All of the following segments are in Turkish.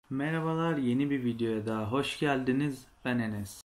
Merhabalar, yeni bir videoya daha hoş geldiniz. Ben Enes.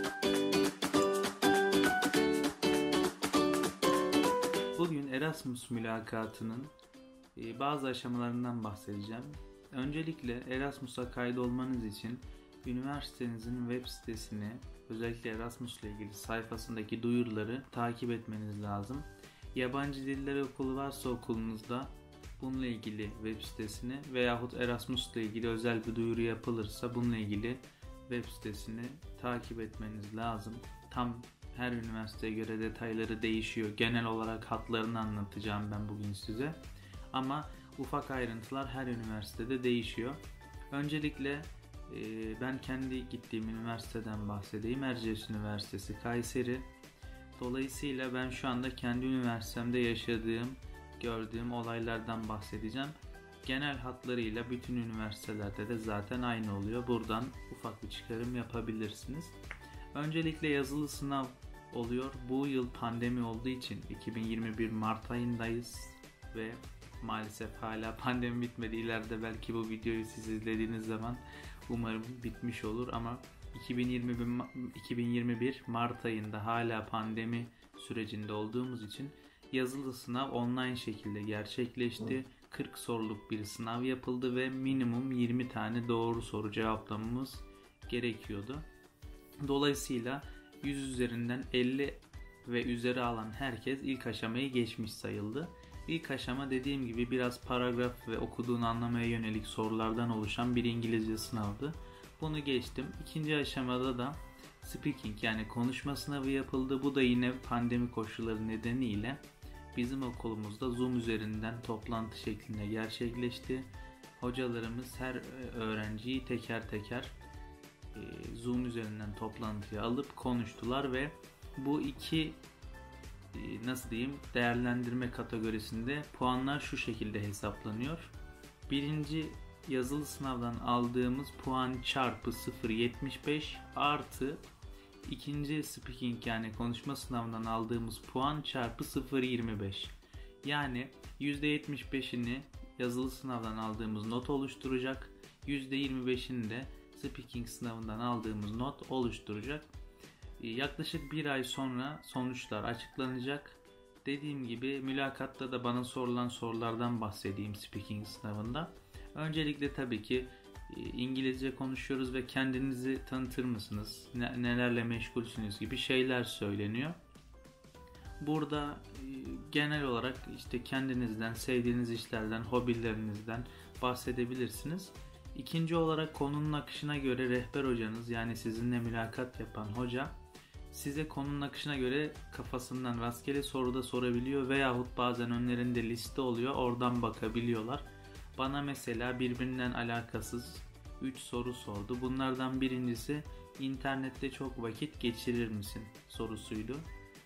Bugün Erasmus mülakatının bazı aşamalarından bahsedeceğim. Öncelikle Erasmus'a kaydolmanız için üniversitenizin web sitesini, özellikle Erasmus'la ilgili sayfasındaki duyuruları takip etmeniz lazım. Yabancı diller okulu varsa okulunuzda bununla ilgili web sitesini veyahut Erasmus'la ilgili özel bir duyuru yapılırsa bununla ilgili web sitesini takip etmeniz lazım. Tam her üniversiteye göre detayları değişiyor. Genel olarak hatlarını anlatacağım ben bugün size. Ama ufak ayrıntılar her üniversitede değişiyor. Öncelikle ben kendi gittiğim üniversiteden bahsedeyim. Erciyes Üniversitesi Kayseri. Dolayısıyla ben şu anda kendi üniversitemde yaşadığım, gördüğüm olaylardan bahsedeceğim. Genel hatlarıyla bütün üniversitelerde de zaten aynı oluyor. Buradan ufak bir çıkarım yapabilirsiniz. Öncelikle yazılı sınav oluyor. Bu yıl pandemi olduğu için 2021 Mart ayındayız ve maalesef hala pandemi bitmedi. İleride belki bu videoyu siz izlediğiniz zaman umarım bitmiş olur ama 2021 Mart ayında hala pandemi sürecinde olduğumuz için yazılı sınav online şekilde gerçekleşti. 40 soruluk bir sınav yapıldı ve minimum 20 tane doğru soru cevaplamamız gerekiyordu. Dolayısıyla 100 üzerinden 50 ve üzeri alan herkes ilk aşamayı geçmiş sayıldı. İlk aşama dediğim gibi biraz paragraf ve okuduğunu anlamaya yönelik sorulardan oluşan bir İngilizce sınavdı. Bunu geçtim. İkinci aşamada da speaking yani konuşma sınavı yapıldı. Bu da yine pandemi koşulları nedeniyle bizim okulumuzda Zoom üzerinden toplantı şeklinde gerçekleşti. Hocalarımız her öğrenciyi teker teker Zoom üzerinden toplantıya alıp konuştular ve bu iki değerlendirme kategorisinde puanlar şu şekilde hesaplanıyor. Birinci yazılı sınavdan aldığımız puan çarpı 0.75 artı ikinci speaking yani konuşma sınavından aldığımız puan çarpı 0.25. Yani %75'ini yazılı sınavdan aldığımız not oluşturacak. %25'ini de speaking sınavından aldığımız not oluşturacak. Yaklaşık bir ay sonra sonuçlar açıklanacak. Dediğim gibi mülakatta da bana sorulan sorulardan bahsedeyim speaking sınavında. Öncelikle tabii ki İngilizce konuşuyoruz ve kendinizi tanıtır mısınız? Nelerle meşgulsünüz gibi şeyler söyleniyor. Burada genel olarak işte kendinizden, sevdiğiniz işlerden, hobilerinizden bahsedebilirsiniz. İkinci olarak konunun akışına göre rehber hocanız yani sizinle mülakat yapan hoca size konunun akışına göre kafasından rastgele soru da sorabiliyor veyahut bazen önlerinde liste oluyor oradan bakabiliyorlar. Bana mesela birbirinden alakasız 3 soru sordu. Bunlardan birincisi internette çok vakit geçirir misin sorusuydu.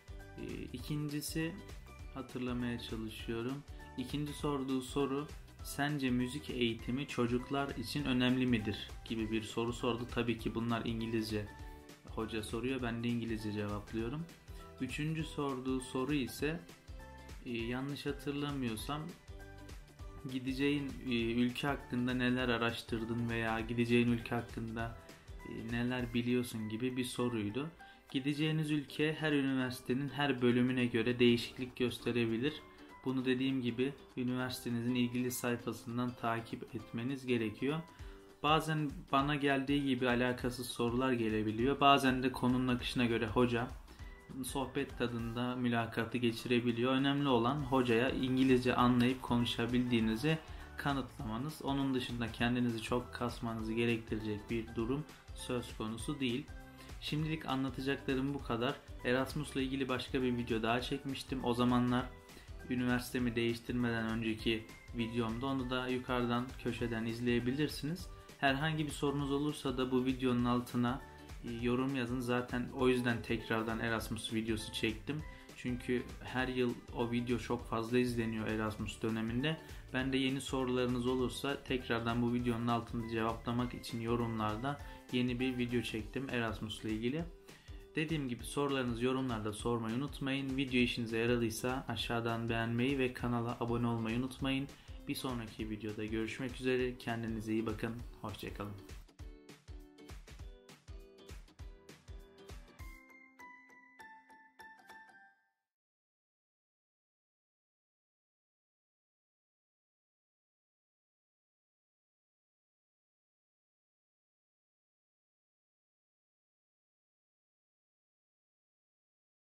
İkincisi hatırlamaya çalışıyorum. İkinci sorduğu soru sence müzik eğitimi çocuklar için önemli midir gibi bir soru sordu. Tabii ki bunlar İngilizce hoca soruyor. Ben de İngilizce cevaplıyorum. Üçüncü sorduğu soru ise yanlış hatırlamıyorsam gideceğin ülke hakkında neler araştırdın veya gideceğin ülke hakkında neler biliyorsun gibi bir soruydu. Gideceğiniz ülke her üniversitenin her bölümüne göre değişiklik gösterebilir. Bunu dediğim gibi üniversitenizin ilgili sayfasından takip etmeniz gerekiyor. Bazen bana geldiği gibi alakasız sorular gelebiliyor. Bazen de konunun akışına göre hoca sohbet tadında mülakatı geçirebiliyor. Önemli olan hocaya İngilizce anlayıp konuşabildiğinizi kanıtlamanız. Onun dışında kendinizi çok kasmanızı gerektirecek bir durum söz konusu değil. Şimdilik anlatacaklarım bu kadar. Erasmus'la ilgili başka bir video daha çekmiştim. O zamanlar üniversitemi değiştirmeden önceki videomda onu da yukarıdan köşeden izleyebilirsiniz. Herhangi bir sorunuz olursa da bu videonun altına yorum yazın. Zaten o yüzden tekrardan Erasmus videosu çektim. Çünkü her yıl o video çok fazla izleniyor Erasmus döneminde. Ben de yeni sorularınız olursa tekrardan bu videonun altında cevaplamak için yorumlarda yeni bir video çektim Erasmus'la ilgili. Dediğim gibi sorularınızı yorumlarda sormayı unutmayın. Video işinize yaradıysa aşağıdan beğenmeyi ve kanala abone olmayı unutmayın. Bir sonraki videoda görüşmek üzere. Kendinize iyi bakın. Hoşça kalın.